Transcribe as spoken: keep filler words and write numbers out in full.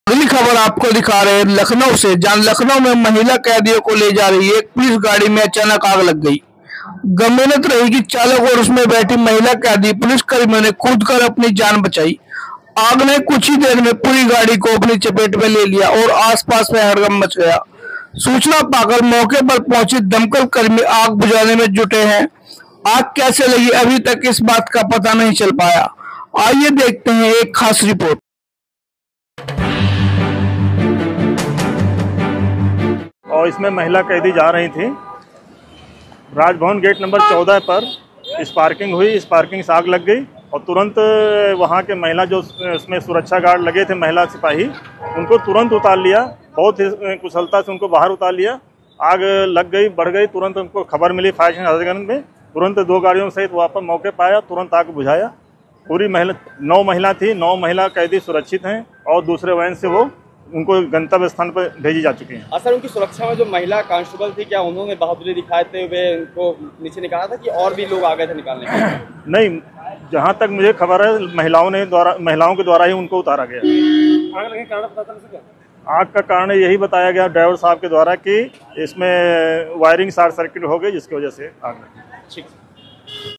अगली खबर आपको दिखा रहे हैं लखनऊ से, जहां लखनऊ में महिला कैदियों को ले जा रही एक पुलिस गाड़ी में अचानक आग लग गई। गनीमत रही कि चालक और उसमें बैठी महिला कैदी पुलिसकर्मियों ने कूदकर अपनी जान बचाई। आग ने कुछ ही देर में पूरी गाड़ी को अपनी चपेट में ले लिया और आसपास में हड़कंप मच गया। सूचना पाकर मौके पर पहुंचे दमकल कर्मी आग बुझाने में जुटे हैं। आग कैसे लगी अभी तक इस बात का पता नहीं चल पाया। आइए देखते हैं एक खास रिपोर्ट। और इसमें महिला कैदी जा रही थी। राजभवन गेट नंबर चौदह पर स्पार्किंग हुई। स्पार्किंग से आग लग गई और तुरंत वहां के महिला जो उसमें सुरक्षा गार्ड लगे थे, महिला सिपाही, उनको तुरंत उतार लिया। बहुत ही कुशलता से उनको बाहर उतार लिया। आग लग गई, बढ़ गई। तुरंत उनको खबर मिली फायर स्टेशन में। तुरंत दो गाड़ियों सहित वहाँ पर मौके पर आया, तुरंत आग बुझाया। पूरी महिला नौ महिला थी, नौ महिला कैदी सुरक्षित हैं और दूसरे वैन से वो उनको गंतव्य स्थान पर भेजी जा चुकी हैं। सर, उनकी सुरक्षा में जो महिला कांस्टेबल थी, क्या उन्होंने बहादुरी दिखाते हुए उनको नीचे निकाला था कि और भी लोग आ गए थे निकालने के लिए? नहीं, जहां तक मुझे खबर है महिलाओं ने द्वारा महिलाओं के द्वारा ही उनको उतारा गया। आग लगने का कारण पता चल सका? आग का कारण यही बताया गया ड्राइवर साहब के द्वारा कि इसमें वायरिंग शॉर्ट सर्किट हो गई, जिसकी वजह से आग लगी। ठीक।